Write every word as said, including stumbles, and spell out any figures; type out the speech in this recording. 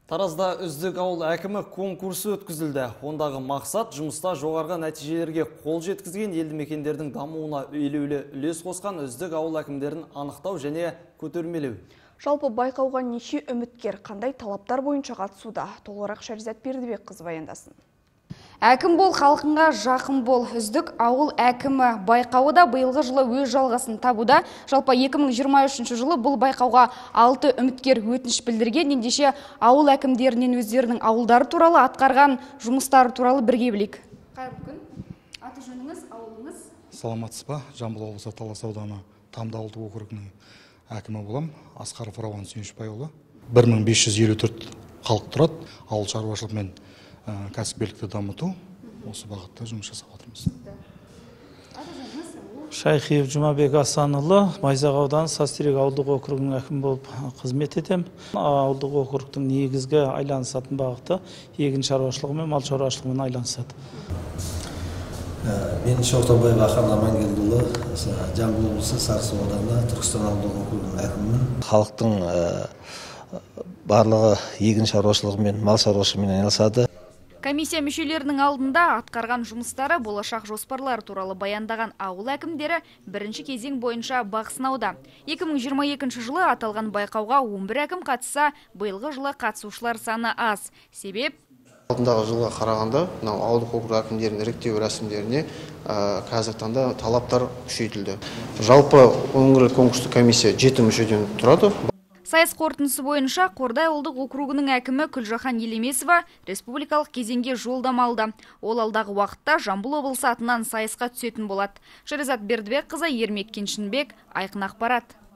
Таразда үздік ауыл әкімі конкурсы өткізілді. Ондағы мақсат жұмыста жоғарғы нәтижелерге қол жеткізген елді мекендердің дамуына елеулі үлес қосқан үздік ауыл әкімдерін анықтау және көтермелеу. Жалпы байқауға неше үміткер қандай талаптар бойынша қатысуда? Толығырақ Шәризат Бердібекқызы баяндасын. Әкім бол, халқыңға жақын бол. Үздік ауыл әкімі байқауы да биылғы жылы өз жалғасын табуда. Жалпы екі мың жиырма үшінші жылы бұл байқауға алты үміткер өтініш білдірген. Ендеше ауыл әкімдерінен өздерінің ауылдары туралы атқарған жұмыстары туралы бірге білейік. Қайырлы күн. Аты жөніңіз, ауылыңыз? Саламатсыз ба? Жамбыл облысы Талас ауданы Тамды ауылдық округінің әкімі болам. Асқаров Рауан Сүйіншбайұлы. бір мың бес жүз елу төрт халық тұрады. Ауыл шаруашылығымен кәсіпкерлікті дамыту, осы бағытта жұмыс жасап отырмыз. Шайхиев Жұмабек Асанұлы, Майзақ ауданы Састерек ауылдық округінің әкімі болып қызмет етем. Ауылдық округтың негізгі айланысатын бағыты егін шаруашылығы мен мал шаруашылығымен айланысады. Мен Шортанбаев Ахан Амангелдіұлы, Жамбыл облысы Сарысу ауданы Түркістан ауылдық округінің әкімімін. Халықтың барлығы егін шаруашылығы мен мал шаруашылығымен айналысады. Комиссия мүшелерінің алдында атқарған жұмыстары, болашақ жоспарлар туралы баяндаған ауыл әкімдері бірінші кезең бойынша бақ сынауда. екі мың жиырма екінші жылы аталған байқауға он бір әкім қатысса, биылғы жылы қатысушылар саны аз. Себеп? Алдындағы жылға қарағанда, ауылдық округ әкімдерінің іріктеу рәсімдеріне қазіргі таңда талаптар күшейтілді. Жалпы өңірлік конкурстық комиссия жеті мүшеден тұрады. Сайыс қорытындысы бойынша Қордай ауылдық округінің әкімі Күлжахан Елемесова республикалық кезеңге жолдама алды. Ол алдағы уақытта Жамбыл облысы атынан сайысқа түсетін болады. Шәризат Бердібекқызы, Ермек Кеншінбек, Айқын ақпарат.